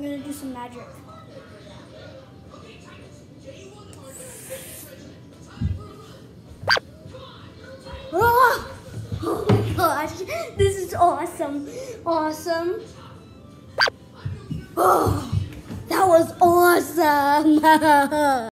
I'm gonna do some magic. Oh, oh my gosh, this is awesome. Awesome. Oh, that was awesome.